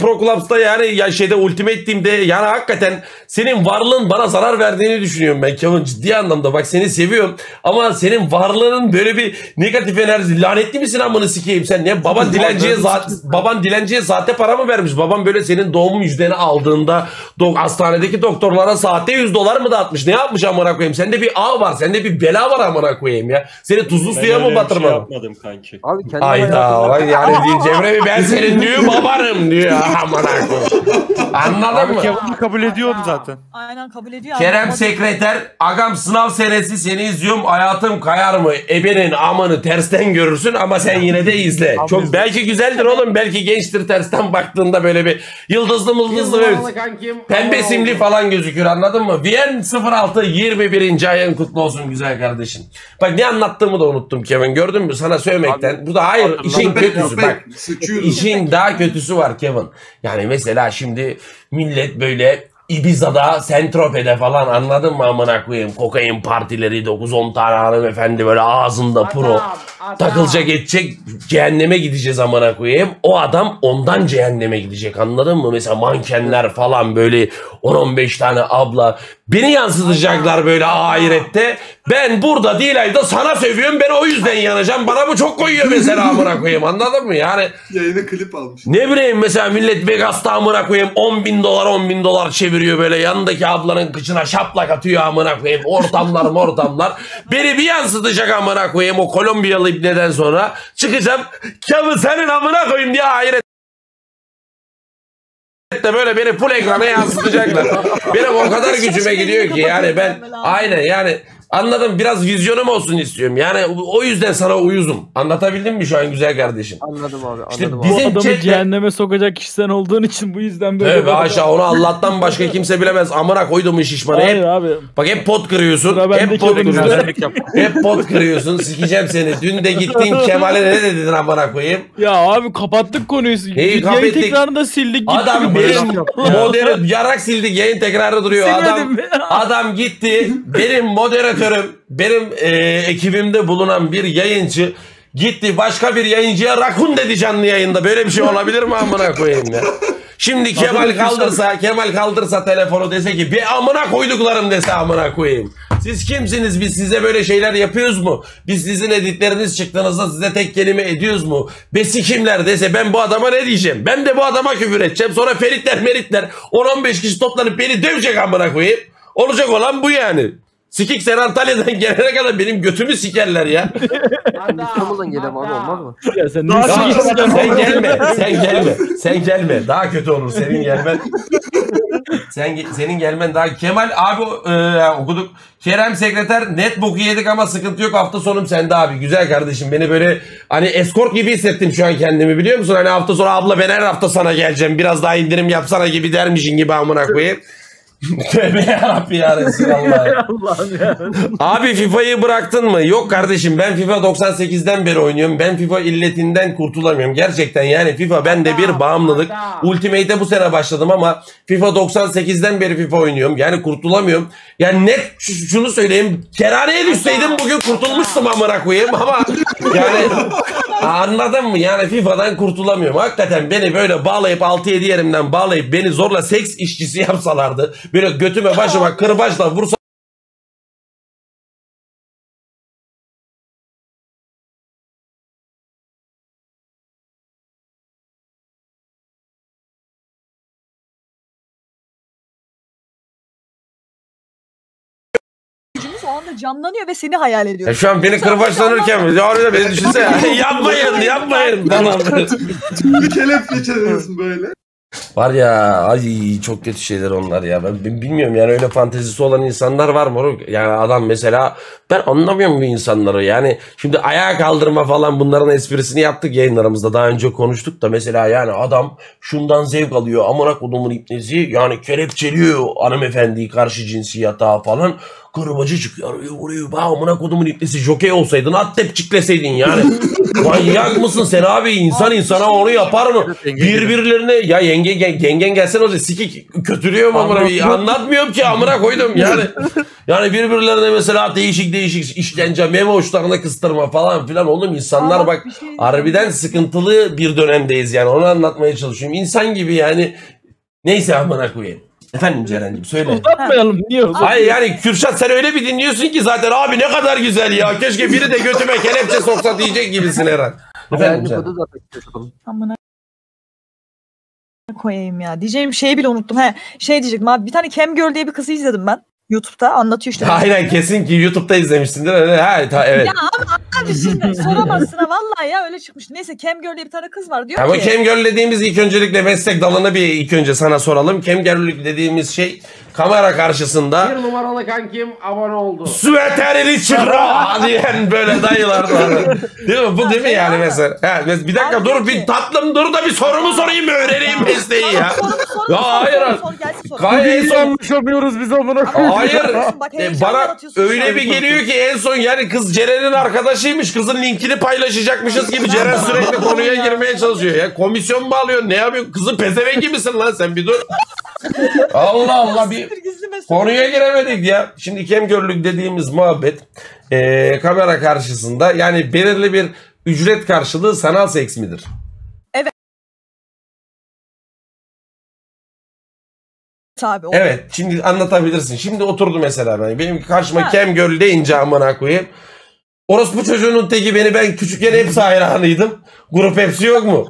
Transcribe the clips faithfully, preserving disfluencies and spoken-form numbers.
Pro Clubs'ta yani ya şeyde Ultimate Team'de yani hakikaten senin varlığın bana zarar verdiğini düşünüyorum ben Kevin, ciddi anlamda. Bak seni seviyorum ama senin varlığının böyle bir negatif enerji, lanetli misin amını sikeyim sen ne? Baban dilenciye zaten baban dilenciye sahte para mı vermiş? Baban böyle senin doğum müjdeni aldığında do hastanedeki doktorlara sahte yüz dolar mı dağıtmış? Ne yapmış amına koyayım? Sende bir ağ var, sende bir bela var amına koyayım ya. Seni tuzlu suya mı batırmadın? Şey yapmadım kanki. Abi kendi Hayda yani Cemre ben senin diyor babanım diyor amına koyayım. Anladın mı? Kevin'i kabul ediyordu zaten. Aynen kabul ediyor. Kerem sekreter, agam sınav senesi seni izliyorum, hayatım kayar mı? Ebenin amanı tersten görürsün ama sen yine de izle. Çok belki güzeldir oğlum, belki gençtir, tersten baktığında böyle bir yıldızlı mıldızlı böyle pembe simli falan gözükür, anladın mı? Viyen sıfır altı yirmi birinci ayın kutlu olsun güzel kardeşim. Bak ne anlattığımı da unuttum Kevin, gördün mü sana sövmekten. Abi, burada hayır işin kötüsü bak. İşin daha kötüsü var Kevin. Yani mesela şimdi millet böyle Ibiza'da, Sentrope'de falan, anladın mı amına koyayım? Kokain partileri, dokuz on tane hanımefendi böyle ağzında pro takılacak edecek, cehenneme gideceğiz amına koyayım. O adam ondan cehenneme gidecek, anladın mı? Mesela mankenler falan böyle on on beş tane abla beni yansıtacaklar böyle ahirette. Ben burada değil ayda sana seviyorum, ben o yüzden yanacağım. Bana bu çok koyuyor mesela amına koyayım, anladın mı? Yani yayına klip almış. Ne bileyim mesela millet Vegas'ta amına koyayım on bin dolar on bin dolar çeviriyor böyle, yanındaki ablanın kıçına şaplak atıyor amına koyayım, ortamlar ortamlar. Beni bir yansıtacak amına koyayım o Kolombiyalı ibneden sonra çıkacağım. Kevin senin amına koyayım diye ahiret de böyle beni full ekrana yansıtacaklar. Benim o kadar gücüme gidiyor ki yani ben aynen yani anladım, biraz vizyonum olsun istiyorum. Yani o yüzden sana uyuzum. Anlatabildim mi şu an güzel kardeşim? Anladım abi, anladım işte abi. bizim Bu adamı chatte... cehenneme sokacak kişi sen olduğun için bu yüzden böyle. Evet aşağı onu Allah'tan başka kimse bilemez. Amına koyduğumun şişmanı. Hayır hep, abi. Bak hep pot kırıyorsun. Hep pot kırıyorsun. Hep pot kırıyorsun. Sikeceğim seni. Dün de gittin Kemal'e ne dedin amına koyayım? Ya abi kapattık konuyu. Neyi Yayın tekrarında sildik. Adam benim moderatörüm yarak sildik, yayın tekrarı duruyor. Adam, adam gitti. Benim moderatörüm, benim e, ekibimde bulunan bir yayıncı gitti başka bir yayıncıya rakun dedi canlı yayında. Böyle bir şey olabilir mi amına koyayım ya? Şimdi Kemal kaldırsa, Kemal kaldırsa telefonu dese ki bir amına koyduklarım dese amına koyayım. Siz kimsiniz? Biz size böyle şeyler yapıyoruz mu? Biz sizin editleriniz çıktığınızda size tek kelime ediyoruz mu? Besi kimler dese ben bu adama ne diyeceğim? Ben de bu adama küfür edeceğim. Sonra feritler meritler on on beş kişi toplanıp beni dövecek amına koyayım. Olacak olan bu yani. Sikik sen Antalya'dan gelene kadar benim götümü sikerler ya. İstanbul'dan gelelim abi, olmaz mı? Ya sen, Daha sen gelme, sen gelme, sen gelme. Daha kötü olur senin gelmen. Sen senin gelmen daha. Kemal abi e, okuduk. Kerem sekreter net boku yedik ama sıkıntı yok, hafta sonum sende abi. Güzel kardeşim, beni böyle hani eskort gibi hissettim şu an kendimi, biliyor musun? Hani hafta sonra abla ben her hafta sana geleceğim, biraz daha indirim yapsana gibi dermişin gibi amına koyayım. Tövbe yarabbi ya Resulallah. Abi FIFA'yı bıraktın mı? Yok kardeşim, ben FIFA doksan sekizden beri oynuyorum. Ben FIFA illetinden kurtulamıyorum. Gerçekten yani FIFA bende bir bağımlılık. Ultimate'e bu sene başladım ama FIFA doksan sekizden beri FIFA oynuyorum. Yani kurtulamıyorum. Yani net şunu söyleyeyim. Kerhaneye düşseydim bugün kurtulmuştum amına koyayım ama yani anladın mı? Yani FIFA'dan kurtulamıyorum. Hakikaten beni böyle bağlayıp altı yedi yerimden bağlayıp beni zorla seks işçisi yapsalardı, böyle götüme başıma kırbaçla vursa o anda canlanıyor ve seni hayal ediyor. Ya şu an beni kırbaçlanırken mi? Ya beni düşünsene. yapmayın, yapmayın. Tamam. Bir kelepçe çalıyorsun böyle. Var ya, ay çok kötü şeyler onlar ya. Ben, ben bilmiyorum yani, öyle fantezisi olan insanlar var mı? Yani adam mesela, ben anlamıyorum bu insanları. Yani şimdi ayağa kaldırma falan, bunların esprisini yaptık yayınlarımızda. Daha önce konuştuk da mesela yani adam şundan zevk alıyor. Amına kodumun ipnesi yani kelepçeliyor hanımefendiyi karşı cinsi yatağa falan. Kırbacı çıkıyor. Vuruyor. Bak amına kodumun iplisi jokey olsaydın at tepçikleseydin yani. Manyak mısın sen abi? İnsan Abi, insana bir şey onu diyeceğim. yapar mı? Birbirlerine ya yenge yengen gelsen o siki kötülüyor mu amına? Anlatmıyorum ki amına koydum yani. Yani birbirlerine mesela değişik değişik işkence, meme uçlarına kıstırma falan filan. Oğlum insanlar Aa, bak bir şey- harbiden sıkıntılı bir dönemdeyiz yani. Onu anlatmaya çalışıyorum. İnsan gibi yani. Neyse amına koyayım. Efendim Ceren'cim söyle. Uzatmayalım. Niye uzat? Hayır yani Kürşat sen öyle bir dinliyorsun ki zaten abi ne kadar güzel ya. Keşke biri de götüme kelepçe soksa diyecek gibisin Eren. Efendim Yani Ceren. kodu zaten konuşalım. Amına koyayım ya. Diyeceğim şeyi bile unuttum. He, şey diyecektim abi. Bir tane Cam Girl diye bir kızı izledim ben. YouTube'da anlatıyor işte. Aynen kesin ki YouTube'da izlemişsindir. Öyle. Ha, ta, evet. Ya ama abi şimdi soramazsın ha vallahi ya öyle çıkmış. Neyse Cam Girl diye bir tane kız var diyor Ama ki. Cam Girl dediğimiz ilk öncelikle meslek dalını bir ilk önce sana soralım. Cam Girl dediğimiz şey kamera karşısında Bir numaralı kankim abone oldu. süveterili çıkra diyen böyle dayılar var. Değil mi? Bu değil mi yani mesela? Ha, bir dakika Abi dur diyor bir ki- tatlım dur da bir sorumu sorayım öğreneyim mesleği ya. Sorumu sor, Ya sor, hayır. sor, sor, gelsin sor. Kay- en son Yanlış yapıyoruz biz amına koyayım. hayır. Bak, E, heyecan bana yaratıyorsun şu öyle an. bir geliyor ki en son yani kız Ceren'in arkadaşıymış. Kızın linkini paylaşacakmışız gibi Ceren sürekli konuya girmeye çalışıyor. Ya komisyon mu alıyorsun? Ne yapıyorsun? Kızın pezevenk misin lan sen bir dur. Allah Allah bir Siktir, gizli mesaj. konuya giremedik ya. Şimdi Cam Girl'lük dediğimiz muhabbet e, kamera karşısında yani belirli bir ücret karşılığı sanal seks midir? Tabii, o. Evet şimdi anlatabilirsin. Şimdi oturdu mesela ben. Benim karşıma Ha. Cam Girl deyince amına koyayım. Orospu çocuğunun teki beni ben küçükken hepsi hayranıydım. Grup hepsi yok mu?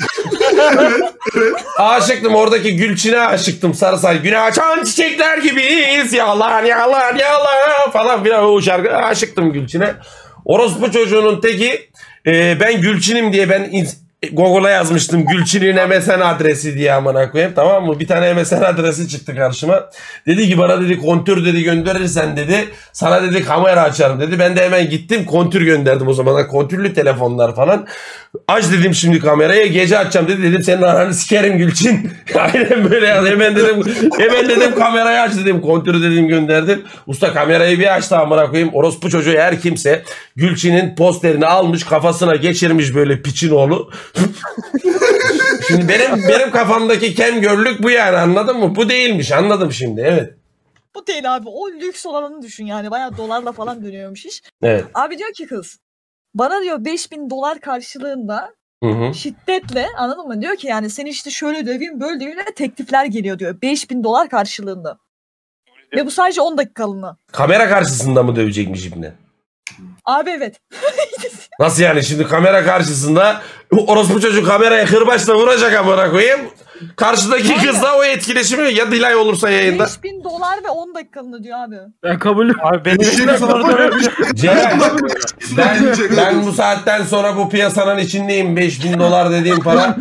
Aşıktım oradaki Gülçin'e aşıktım sarısay. Güne açan çiçekler gibiyiz. Yalan yalan yalan falan filan o şarkı aşıktım Gülçin'e. Orospu çocuğunun teki e, ben Gülçin'im diye ben in- Google'a yazmıştım Gülçin'in M S N adresi diye amına koyayım tamam mı? Bir tane M S N adresi çıktı karşıma. Dedi ki bana dedi kontür dedi gönderirsen dedi sana dedi kamera açarım dedi. Ben de hemen gittim kontür gönderdim o zaman kontürlü telefonlar falan. Aç dedim şimdi kameraya gece açacağım dedi. Dedim senin aranı sikerim Gülçin. Aynen böyle yani hemen dedim hemen dedim kamerayı aç dedim kontürü dedim gönderdim. Usta kamerayı bir açtı amına koyayım. Orospu çocuğu her kimse Gülçin'in posterini almış kafasına geçirmiş böyle piçin oğlu. Şimdi benim benim kafamdaki Cam Girl'lük bu yani anladın mı? Bu değilmiş anladım şimdi evet. Bu değil abi. O lüks olanını düşün yani. Bayağı dolarla falan dönüyormuş iş. Evet. Abi diyor ki kız. Bana diyor beş bin dolar karşılığında Hı hı. şiddetle anladın mı? Diyor ki yani seni işte şöyle döveyim böyle döveyim ve teklifler geliyor diyor. beş bin dolar karşılığında. Ve bu sadece on dakikalığına. Kamera karşısında mı dövecekmiş ibne? Abi evet. Nasıl yani şimdi kamera karşısında orospu çocuk kameraya kırbaçla vuracak amına koyayım. Karşıdaki Aynen. kızla o etkileşimi ya delay olursa yayında. beş bin dolar ve on dakikalığına diyor abi. Ben kabul Abi benim Şimdi sana Ceren ben, ben bu saatten sonra bu piyasanın içindeyim. beş bin dolar dediğim para.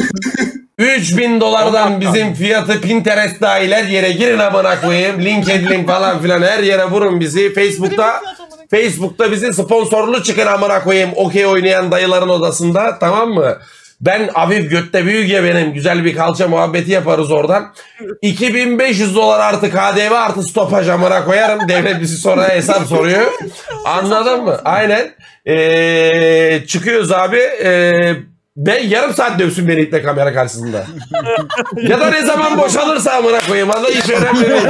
üç bin dolardan bizim fiyatı Pinterest dahil her yere girin amına koyayım. LinkedIn falan filan her yere vurun bizi. Facebook'ta Facebook'ta bizi sponsorlu çıkın amına koyayım. Okey oynayan dayıların odasında tamam mı? Ben Aviv götte büyük ya benim. Güzel bir kalça muhabbeti yaparız oradan. iki bin beş yüz dolar artı K D V artı stopaj amına koyarım. Devlet bizi sonra hesap soruyor. Anladın mı? Aynen. Ee, çıkıyoruz abi. Ee, ben yarım saat dövsün beni itle kamera karşısında. Ya da ne zaman boşalırsa amına koyayım. Vallahi hiç önemli değil.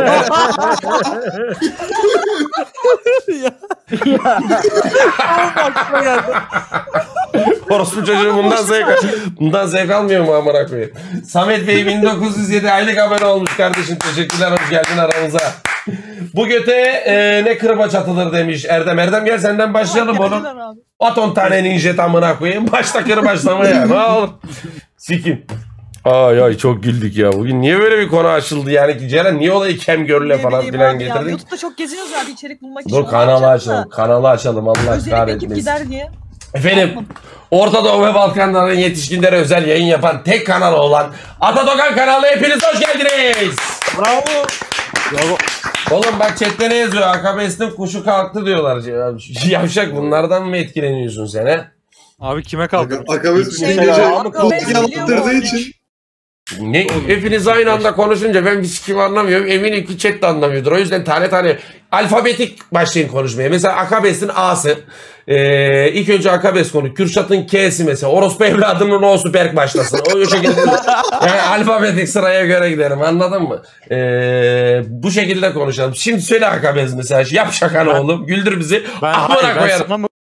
Orospu çocuğu bundan zevk, bundan zevk almıyor mu amına koyayım? Samet Bey bin dokuz yüz yedi aylık abone olmuş kardeşim. Teşekkürler hoş geldin aramıza. Bu göte e, ne kırbaç atılır demiş Erdem. Erdem gel senden başlayalım oğlum. At on tane ninjet amına koyayım. Başta kırbaçlamaya ne olur. Sikim. Ay ay çok güldük ya. Bugün niye böyle bir konu açıldı yani? Ceren niye olayı Cam Girl'le falan filan getirdik? YouTube'da çok geziniyoruz abi içerik bulmak için. Dur kanalı açalım. Kanalı açalım Allah Özellikle ekip kahretmesin. gider diye. Efendim Orta Doğu ve Balkanların yetişkinlere özel yayın yapan tek kanalı olan Atadogan kanalı hepiniz hoş geldiniz. Bravo. Bravo. Oğlum bak chatte ne yazıyor? Akabestin kuşu kalktı diyorlar. Yavşak bunlardan mı etkileniyorsun sen he? Abi kime kaldı? Akabes Şey bütün diyor, gece Akabes koltuk biliyor yalandırdığı mu? için Ne? Hepiniz aynı anda konuşunca ben bir sikim anlamıyorum. Eminim ki chat de anlamıyordur. O yüzden tane tane alfabetik başlayın konuşmaya. Mesela Akabes'in A'sı. Ee, ilk önce Akabes konu. Kürşat'ın K'si mesela. Orospu evladının O'su Berk başlasın. O şekilde yani alfabetik sıraya göre gidelim. Anladın mı? Ee, bu şekilde konuşalım. Şimdi söyle Akabes mesela. Yap şakanı oğlum. Güldür bizi. Ben, Amına hayır, ben koyarım. sana mı-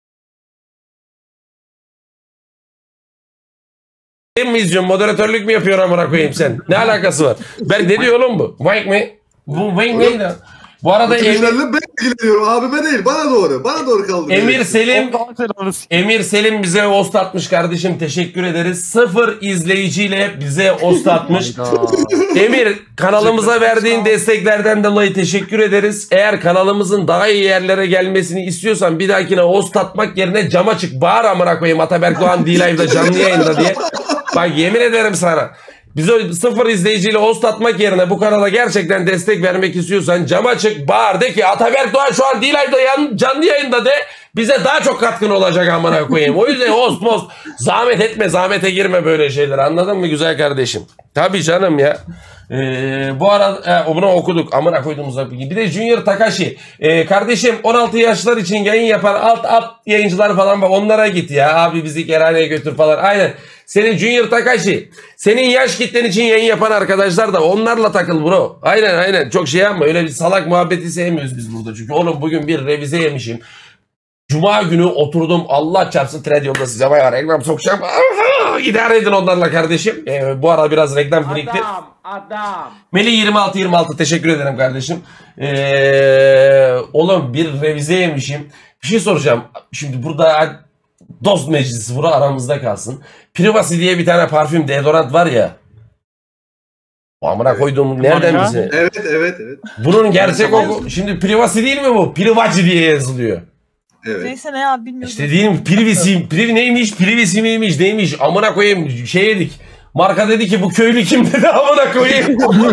mi izliyorsun? Moderatörlük mü yapıyor amına koyayım sen? Ne alakası var? Ben ne diyor oğlum bu? Mike mi? Bu Mike neydi? Bu arada Emir, Twitch'lerle ben ilgileniyorum. Abime değil. Bana doğru. Bana doğru kaldı. Emir Selim Allah'ın selamını s- Emir Selim bize host atmış kardeşim. Teşekkür ederiz. Sıfır izleyiciyle bize host atmış. Emir kanalımıza verdiğin desteklerden dolayı teşekkür ederiz. Eğer kanalımızın daha iyi yerlere gelmesini istiyorsan bir dahakine host atmak yerine cama çık. Bağır amına koyayım Ataberk Doğan D-Live'da canlı yayında diye. Bak yemin ederim sana. Bize sıfır izleyiciyle host atmak yerine bu kanala gerçekten destek vermek istiyorsan cama çık bağır de ki Ataberk Doğan şu an D-Live'da yan, canlı yayında de bize daha çok katkın olacak amına koyayım. O yüzden host post zahmet etme, zahmete girme böyle şeyler, anladın mı güzel kardeşim? Tabii canım ya. Ee, bu arada e, bunu okuduk amına koyduğumuzda. Bir de Junior Takashi ee, kardeşim on altı yaşlar için yayın yapan alt alt yayıncılar falan var, onlara git ya abi, bizi kerhaneye götür falan. Aynen senin Junior Takashi, senin yaş kitlen için yayın yapan arkadaşlar da onlarla takıl bro. Aynen aynen çok şey yapma, öyle bir salak muhabbeti sevmiyoruz biz burada. Çünkü oğlum bugün bir revize yemişim. Cuma günü oturdum, Allah çarpsın Trendyol'da size bayağı reklam sokacağım. İdare edin onlarla kardeşim. Ee, bu arada biraz reklam birikti. Adam, adam. Melih yirmi altı yirmi altı teşekkür ederim kardeşim. Ee, oğlum bir revize yemişim. Bir şey soracağım. Şimdi burada dost meclisi, bura aramızda kalsın. Privacy diye bir tane parfüm deodorant var ya. Amına koyduğum nereden ya. bize? Evet evet evet. Bunun gerçek oku. Şimdi Privacy değil mi bu? Privacy diye yazılıyor. Evet. Neyse ne ya bilmiyorum. İşte değil mi? Privacy, priv neymiş? Privacy miymiş? Neymiş? Amına koyayım şey dedik. Marka dedi ki bu köylü kim dedi, amına koyayım.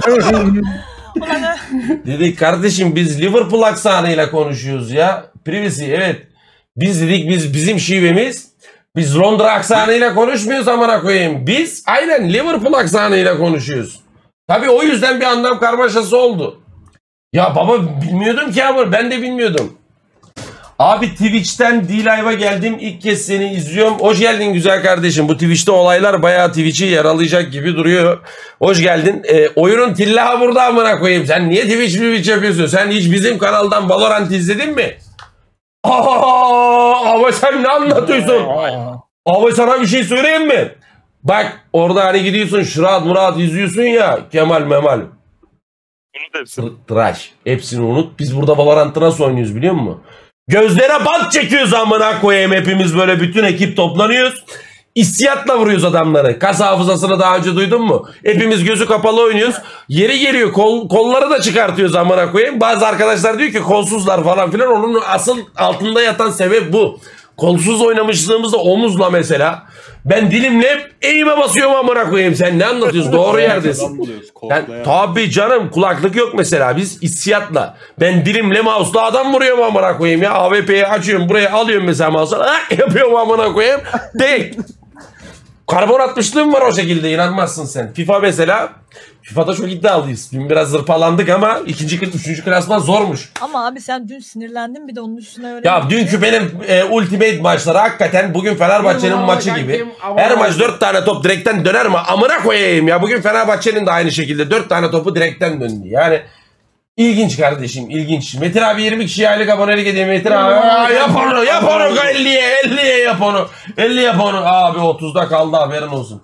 Dedik kardeşim biz Liverpool aksanıyla konuşuyoruz ya. Privacy evet. Biz dedik biz bizim şivemiz. Biz Londra aksanıyla konuşmuyoruz amına koyayım. Biz aynen Liverpool aksanıyla konuşuyoruz. Tabii o yüzden bir anlam karmaşası oldu. Ya baba bilmiyordum ki ama ben de bilmiyordum. Abi Twitch'ten D-Live'a geldim. İlk kez seni izliyorum. Hoş geldin güzel kardeşim. Bu Twitch'te olaylar bayağı Twitch'i yaralayacak gibi duruyor. Hoş geldin. Ee, oyunun tillahı burada amına koyayım. Sen niye Twitch Twitch yapıyorsun? Sen hiç bizim kanaldan Valorant izledin mi? Aa, ama sen ne anlatıyorsun? Abi sana bir şey söyleyeyim mi? Bak orada hani gidiyorsun Şırat Murat izliyorsun ya. Kemal Memal. Unut hepsini. Tıraş. Hepsini unut. Biz burada Valorant'ı nasıl oynuyoruz biliyor musun? Gözlere bant çekiyoruz amına koyayım, hepimiz böyle bütün ekip toplanıyoruz. İstiyatla vuruyoruz adamları. Kas hafızasını daha önce duydun mu? Hepimiz gözü kapalı oynuyoruz. Yeri geliyor kol, kolları da çıkartıyoruz amına koyayım. Bazı arkadaşlar diyor ki kolsuzlar falan filan. Onun asıl altında yatan sebep bu. Kolsuz oynamışlığımızda omuzla mesela. Ben dilimle hep eğime basıyorum amına koyayım. Sen ne anlatıyorsun? Doğru yerdesin. Ben, tabii canım kulaklık yok mesela. Biz hissiyatla. Ben dilimle mouse'la adam vuruyorum amına koyayım ya. A W P'yi açıyorum. Buraya alıyorum mesela mouse'la. Yapıyorum amına koyayım. Tek. Karbon atmışlığım var o şekilde. İnanmazsın sen. FIFA mesela. FIFA'da çok iddialıyız. Dün biraz zırpalandık ama ikinci, üçüncü klasman zormuş. Ama abi sen dün sinirlendin bir de onun üstüne öyle. Ya dünkü benim e, ultimate maçları hakikaten bugün Fenerbahçe'nin maçı gibi. Her maç dört tane top direkten döner mi? Amına koyayım ya. Bugün Fenerbahçe'nin de aynı şekilde dört tane topu direkten döndü. Yani ilginç kardeşim, ilginç. Metin abi yirmi kişiye aylık abonelik edeyim. Metin abi aa, yap onu, yap onu elliye, elliye yap onu. elli yap onu. Abi otuzda kaldı, haberin olsun.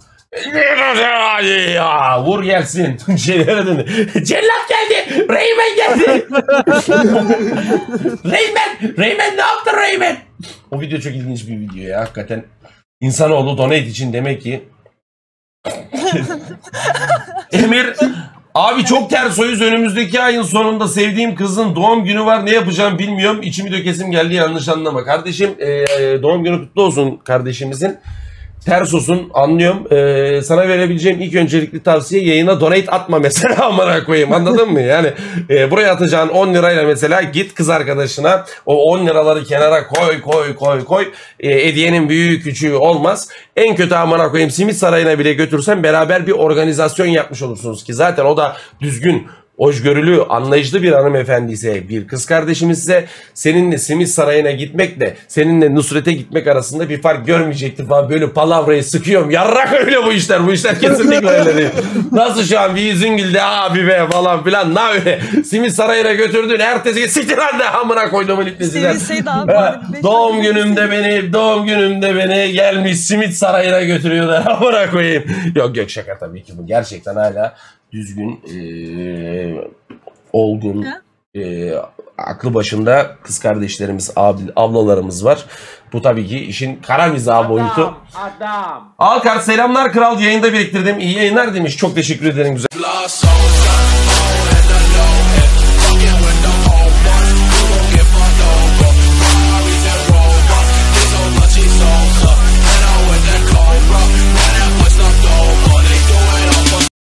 Ya, vur gelsin. Şeylere döndü. Cellat geldi. Rayman geldi. Rayman. Rayman ne yaptı Rayman? O video çok ilginç bir video ya. Hakikaten insanoğlu donate için demek ki. Emir abi çok ters soyuz, önümüzdeki ayın sonunda sevdiğim kızın doğum günü var, ne yapacağım bilmiyorum, içimi dökesim geldi, yanlış anlama. Kardeşim ee, doğum günü kutlu olsun kardeşimizin. ters olsun anlıyorum. Ee, sana verebileceğim ilk öncelikli tavsiye yayına donate atma mesela amına koyayım, anladın mı? Yani e, buraya atacağın on lirayla mesela git kız arkadaşına o on liraları kenara koy koy koy koy. E, hediyenin büyüğü küçüğü olmaz. En kötü amına koyayım simit sarayına bile götürsen beraber bir organizasyon yapmış olursunuz ki zaten o da düzgün, hoşgörülü, anlayışlı bir hanımefendi ise, bir kız kardeşimizse seninle simit sarayına gitmekle seninle Nusret'e gitmek arasında bir fark görmeyecektir falan. Böyle palavrayı sıkıyorum. Yarrak öyle bu işler. Bu işler kesinlikle öyle değil. Nasıl şu an bir yüzün güldü abi be falan filan. Ne öyle. Simit sarayına götürdün. Ertesi gün siktir lan de amına koyduğumun ipnesinden. Doğum günümde beni, doğum günümde beni gelmiş simit sarayına götürüyorlar. Amına koyayım. Yok yok şaka tabii ki bu. Gerçekten hala düzgün, e, olgun, e, aklı başında kız kardeşlerimiz, abi, ablalarımız var. Bu tabii ki işin kara mizah boyutu. Adam, adam. Alkart selamlar kral, yayında biriktirdim. İyi yayınlar demiş. Çok teşekkür ederim güzel.